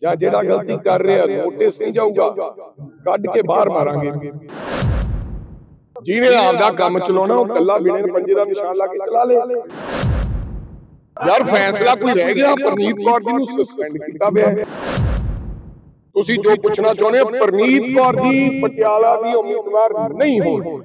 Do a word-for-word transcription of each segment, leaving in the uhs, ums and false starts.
ਜਾਂ ਜਿਹੜਾ ਗਲਤੀ ਕਰ ਰਿਹਾ ਨੋਟਿਸ ਨਹੀਂ ਜਾਊਗਾ, ਕੱਢ ਕੇ ਬਾਹਰ ਮਾਰਾਂਗੇ। ਜਿਹਨੇ ਆਪਦਾ ਕੰਮ ਚਲਾਉਣਾ ਉਹ ਕੱਲਾ ਬਿਨੇ ਪੰਜੇ ਦਾ ਨਿਸ਼ਾਨ ਲਾ ਕੇ ਚਲਾ ਲੇ। ਯਾਰ ਫੈਸਲਾ ਕੋਈ ਰਹਿ ਗਿਆ? ਪਰਨੀਤ ਕੌਰ ਜੀ ਨੂੰ ਸਸਪੈਂਡ ਕੀਤਾ ਪਿਆ ਹੈ। ਤੁਸੀਂ ਜੋ ਪੁੱਛਣਾ ਚਾਹੁੰਦੇ ਹੋ, ਪਰਨੀਤ ਕੌਰ ਜੀ ਪਟਿਆਲਾ ਦੀ ਉਮੀਦਵਾਰ ਨਹੀਂ ਹੋਣ।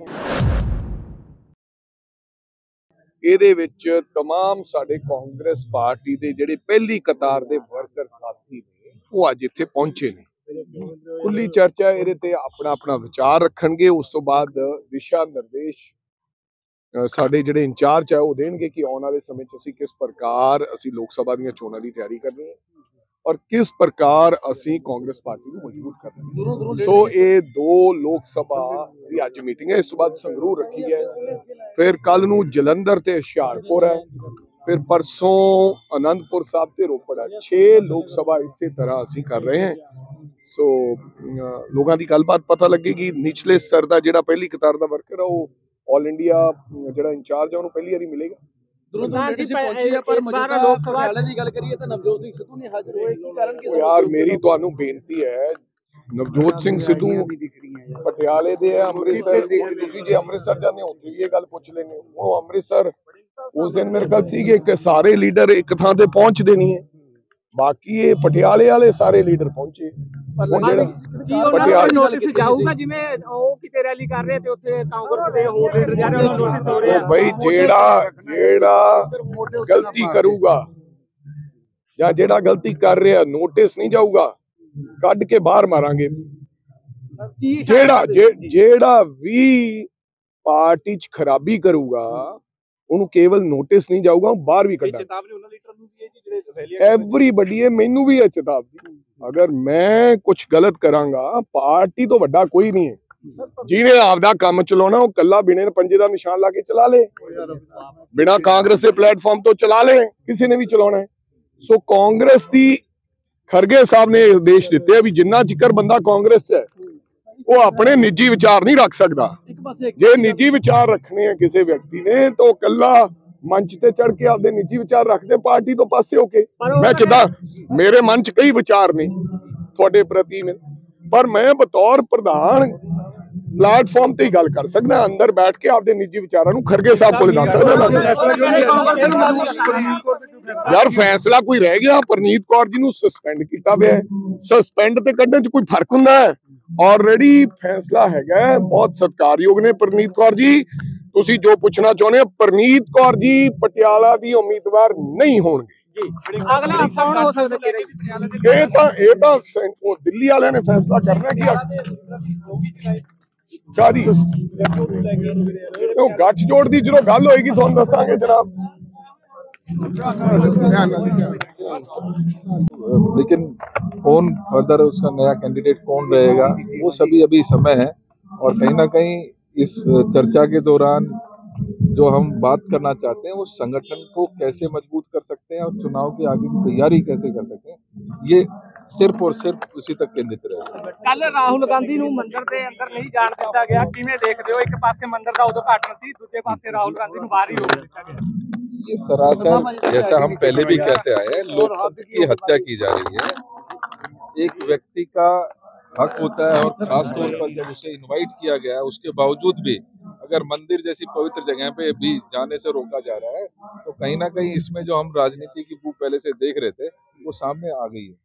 ਇਹਦੇ ਵਿੱਚ तमाम ਸਾਡੇ ਕਾਂਗਰਸ ਪਾਰਟੀ ਦੇ ਜਿਹੜੇ ਪਹਿਲੀ ਕਤਾਰ ਦੇ ਵਰਕਰ ਸਾਥੀ ਨੇ ਉਹ ਅੱਜ ਇੱਥੇ ਪਹੁੰਚੇ ਨੇ। ਖੁੱਲੀ ਚਰਚਾ ਇਹਦੇ ਤੇ ਆਪਣਾ ਆਪਣਾ ਵਿਚਾਰ ਰੱਖਣਗੇ। ਉਸ ਤੋਂ ਬਾਅਦ ਦਿਸ਼ਾ ਨਿਰਦੇਸ਼ ਸਾਡੇ ਜਿਹੜੇ ਇੰਚਾਰਜ ਹੈ ਉਹ ਦੇਣਗੇ ਕਿ ਆਉਣ ਵਾਲੇ ਸਮੇਂ 'ਚ ਅਸੀਂ ਕਿਸ ਪ੍ਰਕਾਰ ਅਸੀਂ ਲੋਕ ਸਭਾ ਦੀਆਂ ਚੋਣਾਂ ਦੀ ਤਿਆਰੀ ਕਰਨੀ ਹੈ ਔਰ ਕਿਸ ਪ੍ਰਕਾਰ ਅਸੀਂ ਕਾਂਗਰਸ ਪਾਰਟੀ ਨੂੰ ਮਜ਼ਬੂਤ ਕਰਨਾ। ਸੋ ਇਹ ਦੋ ਲੋਕ ਸਭਾ ਦੀ ਅੱਜ ਮੀਟਿੰਗ ਹੈ। ਇਸ ਤੋਂ ਬਾਅਦ ਸੰਗਰੂਰ ਰੱਖੀ ਹੈ, ਫਿਰ ਕੱਲ ਨੂੰ ਜਲੰਧਰ ਤੇ ਹੁਸ਼ਿਆਰਪੁਰ ਹੈ, ਫਿਰ ਪਰਸੋਂ ਆਨੰਦਪੁਰ ਸਾਹਿਬ ਤੇ ਰੋਪੜ ਹੈ। ਛੇ ਲੋਕ ਸਭਾ ਇਸੇ ਤਰ੍ਹਾਂ ਅਸੀਂ ਕਰ ਰਹੇ ਹਾਂ। ਸੋ ਲੋਕਾਂ ਦੀ ਗੱਲਬਾਤ ਪਤਾ ਲੱਗੇਗੀ। ਨਿਚਲੇ ਸਤਰ ਦਾ ਜਿਹੜਾ ਪਹਿਲੀ ਕਤਾਰ ਦਾ ਵਰਕਰ ਹੈ ਉਹ ਆਲ ਇੰਡੀਆ ਜਿਹੜਾ ਇੰਚਾਰਜ ਹੈ ਉਹਨੂੰ ਪਹਿਲੀ ਵਾਰੀ ਮਿਲੇਗਾ। ਯਾਰ ਮੇਰੀ ਤੁਹਾਨੂੰ ਬੇਨਤੀ ਹੈ, ਨਵਜੋਤ ਸਿੰਘ ਸਿੱਧੂ ਪਟਿਆਲੇ ਦੇ ਹੈ, ਅੰਮ੍ਰਿਤਸਰ ਦੇ। ਤੁਸੀਂ ਜੇ ਅੰਮ੍ਰਿਤਸਰ ਜਾਂਦੇ ਹੋ ਉੱਥੇ ਵੀ ਇਹ ਗੱਲ ਪੁੱਛ ਲੈਂਦੇ ਹੋ। ਉਹ ਅੰਮ੍ਰਿਤਸਰ ਉਸ ਦਿਨ ਮੇਰੇ ਕੋਲ ਸੀਗੇ ਕਿ ਸਾਰੇ ਲੀਡਰ ਇੱਕ ਥਾਂ ਤੇ ਪਹੁੰਚਦੇ ਨਹੀਂ ਹੈ, ਬਾਕੀ ਇਹ ਪਟਿਆਲੇ ਵਾਲੇ ਸਾਰੇ ਲੀਡਰ ਪਹੁੰਚੇ। ਬਈ ਜਿਹੜਾ ਜਿਹੜਾ ਗਲਤੀ ਕਰੂਗਾ ਜਾਂ ਜਿਹੜਾ ਗਲਤੀ ਕਰ ਰਿਹਾ ਨੋਟਿਸ ਨਹੀਂ ਜਾਊਗਾ, ਕੱਢ ਕੇ ਬਾਹਰ ਮਾਰਾਂਗੇ। ਜਿਹੜਾ ਜਿਹੜਾ ਵੀ ਪਾਰਟੀ 'ਚ ਖਰਾਬੀ ਕਰੂਗਾ ਉਹਨੂੰ ਕੇਵਲ ਨੋਟਿਸ ਨਹੀਂ ਜਾਊਗਾ, ਬਾਹਰ ਵੀ ਕੱਢਾਂਗੇ। ਐਵਰੀਬਡੀ ਹੈ, ਮੈਨੂੰ ਵੀ ਹੈ ਚੇਤਾਵਨੀ। ਅਗਰ ਮੈਂ ਕੁਝ ਗਲਤ ਕਰਾਂਗਾ, ਪਾਰਟੀ ਤੋਂ ਵੱਡਾ ਕੋਈ ਨਹੀਂ ਹੈ। ਜਿਹਨੇ ਆਪਦਾ ਕੰਮ ਚਲਾਉਣਾ ਉਹ ਕੱਲਾ ਬਿਨੇ ਪੰਜੇ ਦਾ ਨਿਸ਼ਾਨ ਲਾ ਕੇ ਚਲਾ ਲੇ, ਬਿਨਾਂ ਕਾਂਗਰਸ ਦੇ ਪਲੇਟਫਾਰਮ ਤੋਂ ਚਲਾ ਲੇ। ਕਿਸੇ ਨੇ ਵੀ ਚਲਾਉਣਾ ਹੈ। ਸੋ ਕਾਂਗਰਸ ਦੀ ਖਰਗੇ ਸਾਹਿਬ ਨੇ ਆਦੇਸ਼ ਦਿੱਤੇ ਆ ਵੀ ਜਿੰਨਾ ਚਿਕਰ ਬੰਦਾ ਕਾਂਗਰਸ 'ਚ ਹੈ ਉਹ ਆਪਣੇ ਨਿੱਜੀ ਵਿਚਾਰ ਨਹੀਂ ਰੱਖ ਸਕਦਾ। ਜੇ ਨਿੱਜੀ ਵਿਚਾਰ ਰੱਖਣੇ ਆ ਕਿਸੇ ਵਿਅਕਤੀ ਨੇ ਤਾਂ ਉਹ ਕੱਲਾ ਮੰਚ ਤੇ ਚੜ ਕੇ ਆਪਦੇ ਨਿੱਜੀ ਵਿਚਾਰ ਰੱਖਦੇ ਪਾਰਟੀ ਤੋਂ ਪਾਸੇ ਹੋ ਕੇ। ਮੈਂ ਕਿਦਾਂ, ਮੇਰੇ ਮਨ 'ਚ ਕਈ ਵਿਚਾਰ ਨੇ ਤੁਹਾਡੇ ਪ੍ਰਤੀ ਨੇ, ਪਰ ਮੈਂ ਬਤੌਰ ਪ੍ਰਧਾਨ ਪਲੇਟਫਾਰਮ ਤੇ ਹੀ ਗੱਲ ਕਰ ਸਕਦਾ। ਅੰਦਰ ਬੈਠ ਕੇ ਆਪਦੇ ਨਿੱਜੀ ਵਿਚਾਰਾਂ ਨੂੰ ਖਰਗੇ ਸਾਹਿਬ ਕੋਲ ਦੱਸ ਸਕਦਾ। ਯਾਰ ਫੈਸਲਾ ਕੋਈ ਰਹਿ ਗਿਆ? ਪਰਨੀਤ ਕੌਰ ਜੀ ਨੂੰ ਸਸਪੈਂਡ ਕੀਤਾ ਪਿਆ। ਸਸਪੈਂਡ ਤੇ ਕੱਢਣ 'ਚ ਕੋਈ ਫਰਕ ਹੁੰਦਾ ਹੈ? ਆਲਰੇਡੀ ਫੈਸਲਾ ਹੈਗਾ। ਬਹੁਤ ਸਤਿਕਾਰਯੋਗ ਨੇ ਪਰਨੀਤ ਕੌਰ ਜੀ। ਤੁਸੀਂ ਜੋ ਪੁੱਛਣਾ ਚਾਹੁੰਦੇ ਹੋ, ਪਰਨੀਤ ਕੌਰ ਜੀ ਪਟਿਆਲਾ ਦੀ ਉਮੀਦਵਾਰ ਨਹੀਂ ਹੋਣਗੇ। ਅਗਲਾ ਕੌਣ ਹੋ ਸਕਦਾ? ਇਹ ਤਾਂ ਇਹ ਤਾਂ ਉਹ ਦਿੱਲੀ ਵਾਲਿਆਂ ਨੇ ਫੈਸਲਾ ਕਰਨਾ ਕਿ ਕਾਦੀ ਉਹ ਗੱਠ ਜੋੜ ਦੀ ਜਦੋਂ ਗੱਲ ਹੋਏਗੀ ਤੁਹਾਨੂੰ ਦੱਸਾਂਗੇ ਜਨਾਬ। लेकिन कौन फर्दर उसका नया कैंडिडेट कौन रहेगा वो सभी अभी समय है। और कहीं ना कहीं इस चर्चा के दौरान जो हम बात करना चाहते हैं वो संगठन को कैसे मजबूत कर सकते हैं और चुनाव की आगे की तैयारी कैसे कर सकते हैं, ये सिर्फ और सिर्फ उसी तक केंद्रित रहेगा। कल राहुल गांधी ਨੂੰ ਮੰਦਰ ਦੇ ਅੰਦਰ ਨਹੀਂ ਜਾਣ ਦਿੱਤਾ ਗਿਆ, ਕਿਵੇਂ ਦੇਖਦੇ ਹੋ? ਇੱਕ ਪਾਸੇ ਮੰਦਰ ਦਾ ਉਦਘਾਟਨ ਸੀ, ਦੂਜੇ ਪਾਸੇ ਰਾਹੁਲ गांधी ਨੂੰ ਬਾਹਰ ਹੀ ਰੋਕ ਦਿੱਤਾ ਗਿਆ। ये सरासर जैसा हम पहले भी कहते आए हैं, लोकतंत्र की हत्या की जा रही है। एक व्यक्ति का हक होता है और खास तौर पर जब उसे इनवाइट किया गया है उसके बावजूद भी अगर मंदिर जैसी पवित्र जगह पे भी जाने से रोका जा रहा है तो कहीं ना कहीं इसमें जो हम राजनीति की बू पहले से देख रहे थे वो सामने आ गई है।